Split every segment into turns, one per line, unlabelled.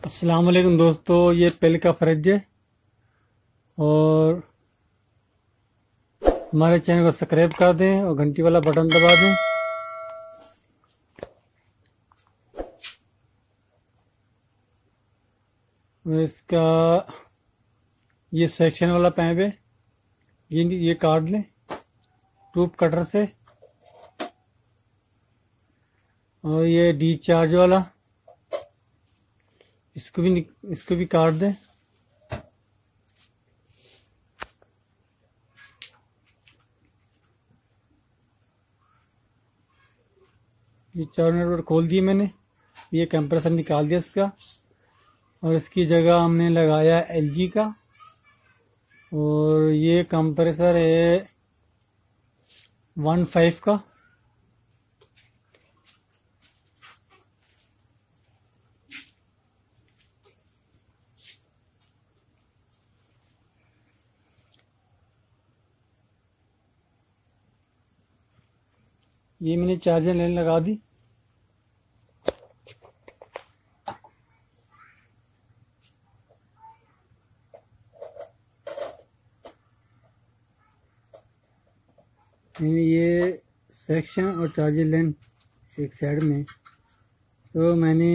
अस्सलाम वालेकुम दोस्तों, ये पेल का फ्रिज है और हमारे चैनल को सब्सक्राइब कर दें और घंटी वाला बटन दबा दें। और इसका ये सेक्शन वाला पैप है, ये काट लें ट्यूब कटर से। और ये डिस्चार्ज वाला इसको भी काट दें। ये चार नट खोल दिए मैंने, ये कंप्रेसर निकाल दिया इसका। और इसकी जगह हमने लगाया एलजी का, और ये कंप्रेसर है 1.5 का। ये मैंने चार्जर लाइन लगा दी। ये सेक्शन और चार्जर लाइन एक साइड में, तो मैंने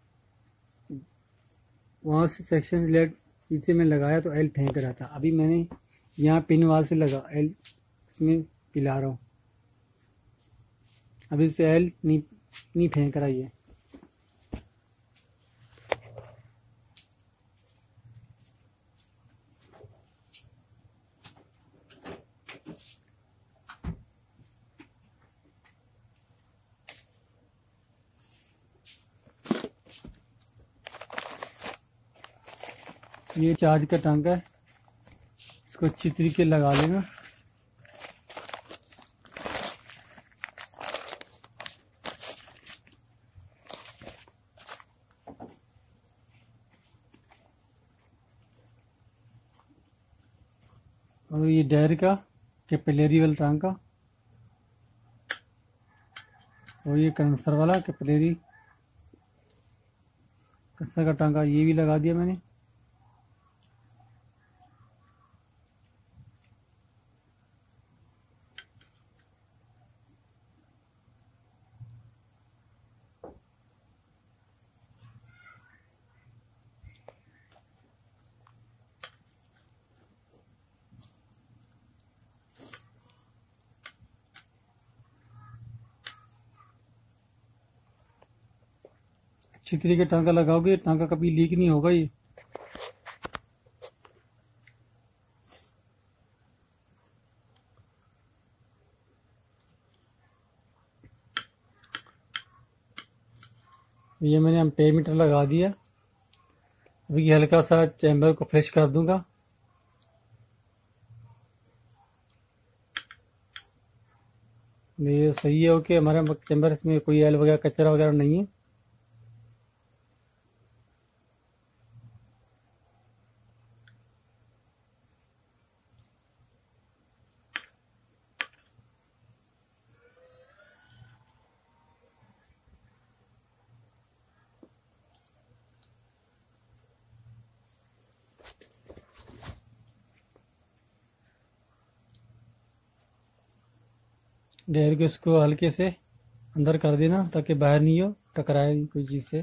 वहाँ से सेक्शन लेट पीछे में लगाया तो एल फेंक रहा था। अभी मैंने यहाँ पिन वाल से लगा एल इसमें पिला रहा हूँ। अभी से एल नहीं फेंक रहा है। ये चार्ज का टांका है, इसको अच्छी तरीके लगा लेना। और ये डायर का कैपिलरी वाला टांका, और ये कंसर वाला कैपिलरी कंसर का टांका, ये भी लगा दिया मैंने। अच्छी तरीके टांका लगाओगे, टांका कभी लीक नहीं होगा। ये मैंने एम्पेयर मीटर लगा दिया। अभी हल्का सा चैम्बर को फ्रेश कर दूंगा। ये सही है। ओके, हमारा चैम्बर इसमें कोई एल वगैरह कचरा वगैरह नहीं है। डेयर को इसको हल्के से अंदर कर देना ताकि बाहर नहीं हो, टकराए कोई चीज़ से।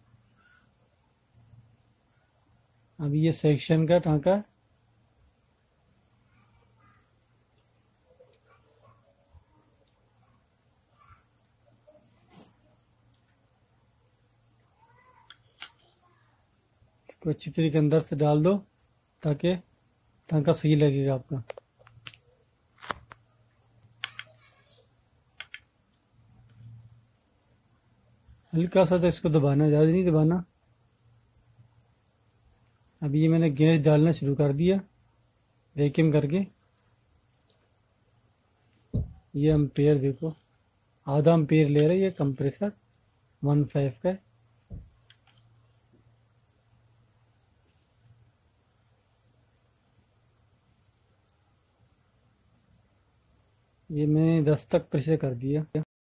अभी ये सेक्शन का टांका, इसको अच्छी तरीके अंदर से डाल दो ताकि टांका सही लगेगा आपका। हल्का सा तो इसको दबाना, ज़्यादा नहीं दबाना। अभी ये मैंने गैस डालना शुरू कर दिया वैक्यूम करके। ये एम्पेयर देखो, आधा एम्पेयर ले रहा है ये कंप्रेसर 1.5 का है। ये मैंने 10 तक प्रेशर कर दिया।